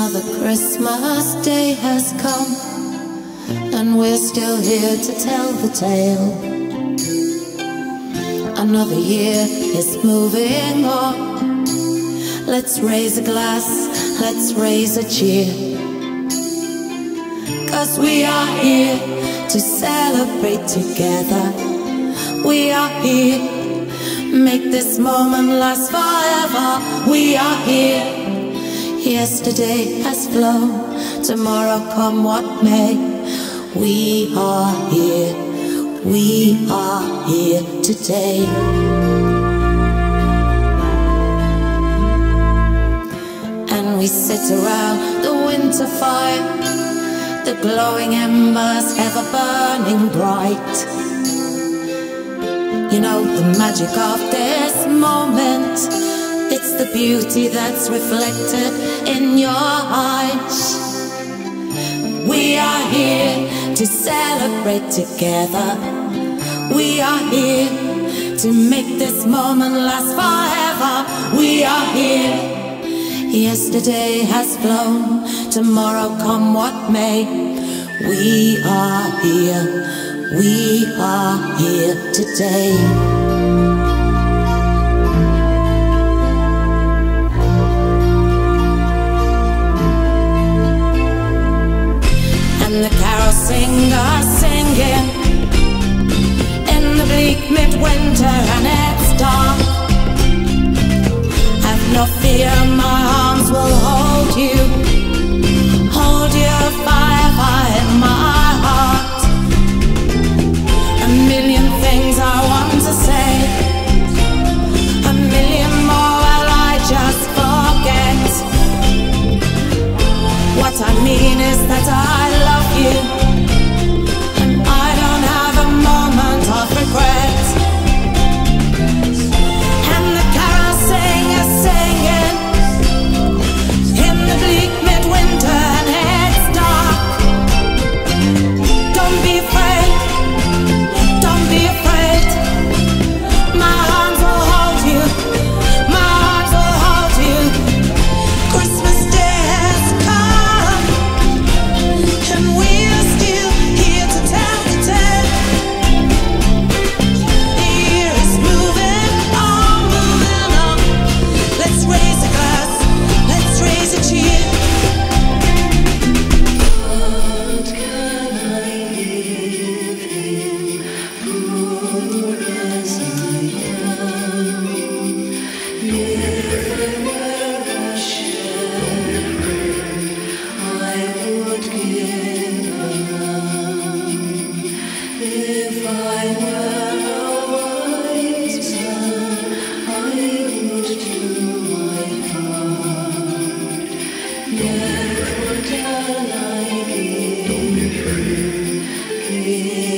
Another Christmas day has come, and we're still here to tell the tale. Another year is moving on. Let's raise a glass, let's raise a cheer, 'cause we are here to celebrate together. We are here, make this moment last forever. We are here. Yesterday has flown, tomorrow come what may. We are here, we are here today. And we sit around the winter fire, the glowing embers ever burning bright. You know the magic of this moment, it's the beauty that's reflected in your eyes. We are here to celebrate together. We are here to make this moment last forever. We are here. Yesterday has flown, tomorrow come what may. We are here, we are here today. And the carol singers singing in the bleak midwinter, and it's dark. Have no fear, my arms will hold you, hold you fire in my heart. A million things I want to say, a million more will I just forget. What I mean is that I love you, and I don't have a moment of regret. And the carol singers singing in the bleak midwinter, and it's dark. Don't be afraid, don't be afraid. My arms will hold you, my arms will hold you. Christmas Day has come, and we are still here to tell the tale. The year is moving on, moving on. Let's raise a glass, let's raise a cheer. What can I give him, poor as I am? If I were a shepherd, I would give a lamb. If I were a wise man, I would do my part. Yet what can I give?